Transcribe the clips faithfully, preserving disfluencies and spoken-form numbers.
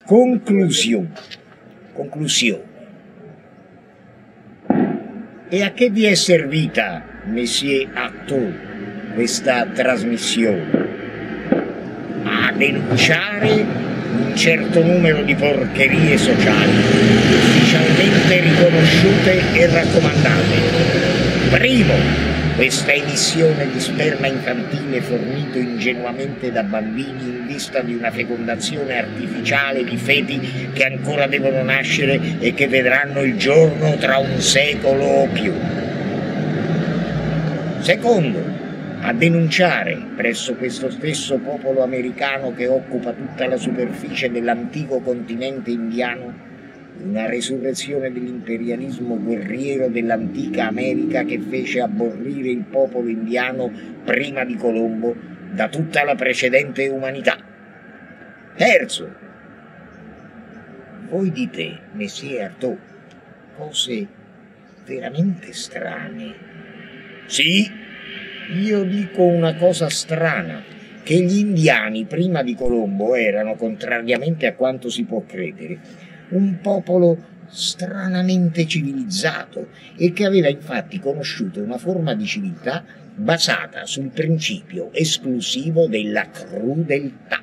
Conclusione. Conclusione. E a che vi è servita, Monsieur Artaud, questa trasmissione? A denunciare un certo numero di porcherie sociali ufficialmente riconosciute e raccomandate. Primo, questa emissione di sperma infantile fornito ingenuamente da bambini in vista di una fecondazione artificiale di feti che ancora devono nascere e che vedranno il giorno tra un secolo o più. Secondo, a denunciare presso questo stesso popolo americano che occupa tutta la superficie dell'antico continente indiano una resurrezione dell'imperialismo guerriero dell'antica America che fece aborrire il popolo indiano prima di Colombo da tutta la precedente umanità. Terzo, voi dite, Monsieur Artaud, cose veramente strane. Sì, io dico una cosa strana, che gli indiani prima di Colombo erano, contrariamente a quanto si può credere, un popolo stranamente civilizzato e che aveva infatti conosciuto una forma di civiltà basata sul principio esclusivo della crudeltà.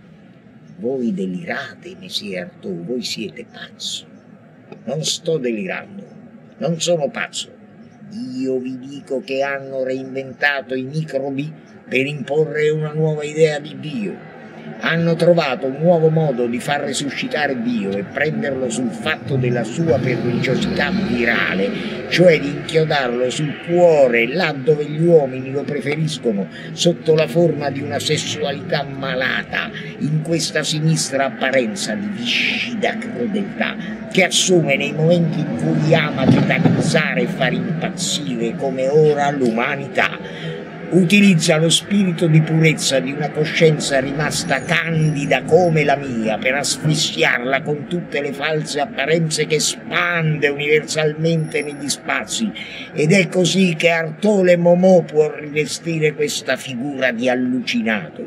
Voi delirate, Monsieur Artaud, voi siete pazzo. Non sto delirando, non sono pazzo. Io vi dico che hanno reinventato i microbi per imporre una nuova idea di Dio. Hanno trovato un nuovo modo di far risuscitare Dio e prenderlo sul fatto della sua perniciosità virale, cioè di inchiodarlo sul cuore, là dove gli uomini lo preferiscono, sotto la forma di una sessualità malata, in questa sinistra apparenza di viscida crudeltà, che assume nei momenti in cui ama tetanizzare e far impazzire come ora l'umanità. Utilizza lo spirito di purezza di una coscienza rimasta candida come la mia per asfissiarla con tutte le false apparenze che spande universalmente negli spazi, ed è così che Artaud Le Momot può rivestire questa figura di allucinato.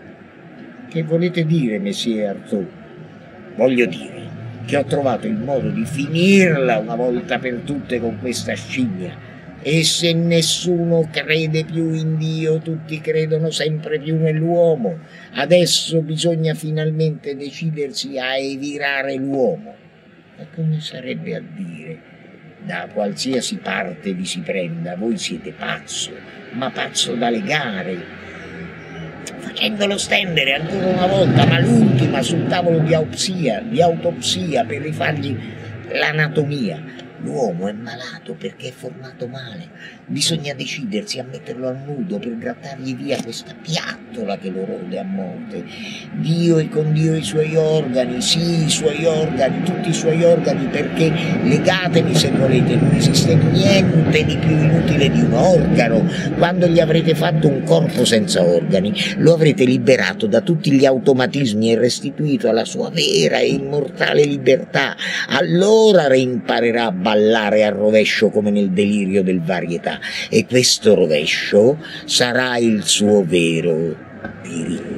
Che volete dire, Monsieur Artaud? Voglio dire che ho trovato il modo di finirla una volta per tutte con questa scimmia. E se nessuno crede più in Dio, tutti credono sempre più nell'uomo. Adesso bisogna finalmente decidersi a evirare l'uomo. Ma come sarebbe a dire, da qualsiasi parte vi si prenda, voi siete pazzo, ma pazzo da legare, facendolo stendere ancora una volta, ma l'ultima sul tavolo di autopsia, di autopsia per rifargli l'anatomia. L'uomo è malato perché è formato male. Bisogna decidersi a metterlo a nudo per grattargli via questa piattola che lo rode a morte. Dio e con Dio i suoi organi, sì, i suoi organi, tutti i suoi organi, perché legatemi se volete, non esiste niente di più inutile di un organo. Quando gli avrete fatto un corpo senza organi, lo avrete liberato da tutti gli automatismi e restituito alla sua vera e immortale libertà. Allora reimparerà a ballare a rovescio come nel delirio del varietà, e questo rovescio sarà il suo vero diritto.